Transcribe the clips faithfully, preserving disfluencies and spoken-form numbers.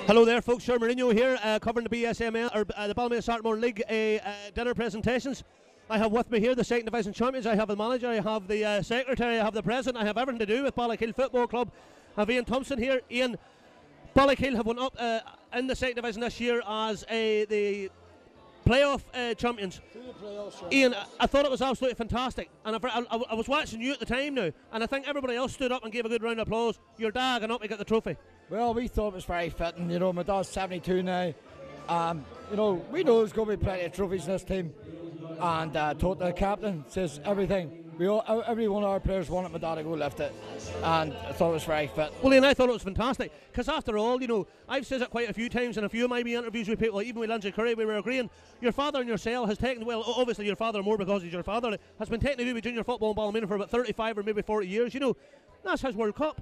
Hello there folks, Sir Mourinho here, uh, covering the B S M L, or uh, the Ballymena Sartmore League uh, uh, dinner presentations. I have with me here the second division champions. I have the manager, I have the uh, secretary, I have the president, I have everything to do with Ballykeel Football Club. I have Ian Thompson here. Ian, Ballykeel have won up uh, in the second division this year as uh, the playoff uh, champions. Playoffs, Ian, I, I thought it was absolutely fantastic, and I, I, I was watching you at the time now, and I think everybody else stood up and gave a good round of applause. You're dagging up to get the trophy. Well, we thought it was very fitting. You know, my dad's seventy-two now. Um, you know, we know there's going to be plenty of trophies in this team. And uh, told the captain, says everything. We all, every one of our players wanted my dad to go lift it. And I thought it was very fit. Well, Ian, I thought it was fantastic. Because after all, you know, I've said it quite a few times in a few of my interviews with people, like even with Lindsay Curry, we were agreeing, your father and yourself has taken, well, obviously your father more because he's your father, has been taking to do with junior football in Ballymena for about thirty-five or maybe forty years. You know, that's his World Cup.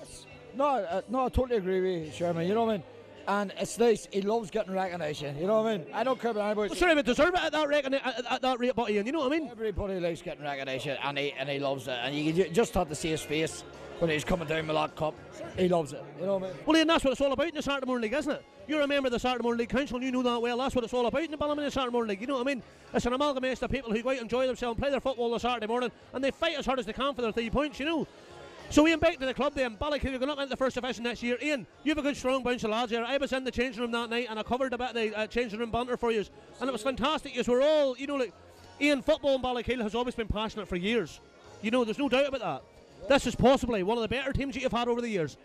No, uh, no, I totally agree with you, Sherman. You know what I mean? And it's nice. He loves getting recognition. You know what I mean? I don't care about anybody. Well, sorry, but deserve it at that, recon at, at that rate, but Ian, you know what I mean? Everybody likes getting recognition, and he and he loves it. And you, you just had to see his face when he's coming down with that cup. He loves it. You know what I mean? Well, Ian, that's what it's all about in the Sartmore League, isn't it? You're a member of the Sartmore League Council, and you know that well. That's what it's all about in the Ballymena Sartmore League. You know what I mean? It's an amalgamation of people who go out and enjoy themselves, and play their football on Saturday morning, and they fight as hard as they can for their three points. You know. So Ian, back to the club then. Ballykeel, you're going up into the first division next year. Ian, you have a good strong bunch of lads here. I was in the changing room that night and I covered a bit of the uh, changing room banter for you, and it was fantastic. Because we're all, you know, like Ian, football in Ballykeel has always been passionate for years. You know, there's no doubt about that. This is possibly one of the better teams that you've had over the years.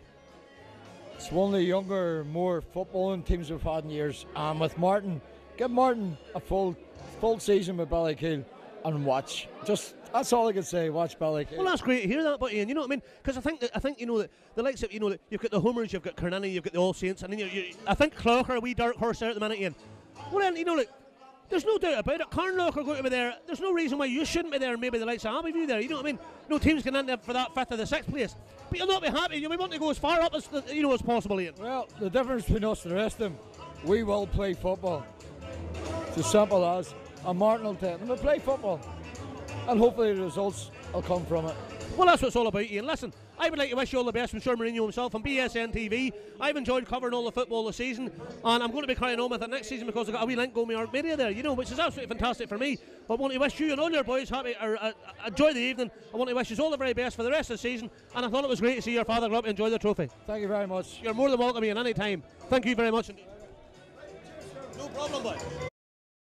It's one of the younger, more footballing teams we've had in years. And with Martin, give Martin a full, full season with Ballykeel and watch. Just that's all I can say. Watch Ballykeel. Well, that's great to hear that, but Ian, you know what I mean? Because I think that, I think you know that the likes of, you know, that you've got the Homers, you've got Carnanny, you've got the All Saints, and then you, you, I think Clougher, a wee dark horse there at the minute, Ian. Well, then you know, like, there's no doubt about it. Carnlough are going to be there. There's no reason why you shouldn't be there. Maybe the likes of Abbeyview there. You know what I mean? No teams can end up for that fifth or the sixth place, but you'll not be happy. You'll be wanting to go as far up as you know as possible, Ian. Well, the difference between us and the rest of them, we will play football. It's as simple as. And Martin will take them. We'll play football. And hopefully the results will come from it. Well, that's what it's all about, Ian. Listen, I would like to wish you all the best from Sir Mourinho himself on B S N T V. I've enjoyed covering all the football this season, and I'm going to be carrying on with it next season because I've got a wee link going with media there, you know, which is absolutely fantastic for me. I want to wish you and all your boys happy, or uh, enjoy the evening. I want to wish you all the very best for the rest of the season, and I thought it was great to see your father go up and enjoy the trophy. Thank you very much. You're more than welcome, Ian, any time. Thank you very much. No problem, boy.